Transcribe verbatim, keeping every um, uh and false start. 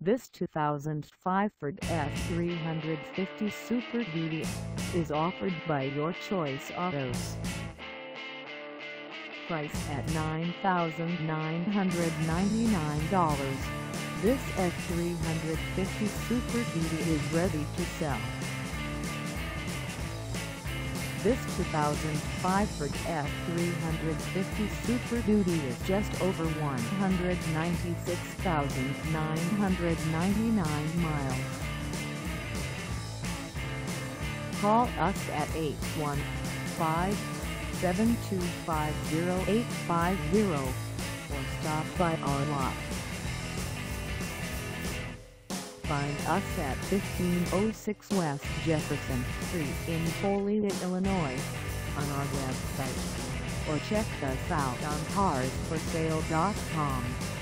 This two thousand five Ford F three fifty Super Duty is offered by Your Choice Autos. Price at nine thousand nine hundred ninety-nine dollars, this F three fifty Super Duty is ready to sell. This two thousand five Ford F three fifty Super Duty is just over one hundred ninety-six thousand nine hundred ninety-nine miles. Call us at eight one five, seven two five, zero eight five zero or stop by our lot. Find us at fifteen oh six West Jefferson Street in Joliet, Illinois, on our website, or check us out on cars for sale dot com.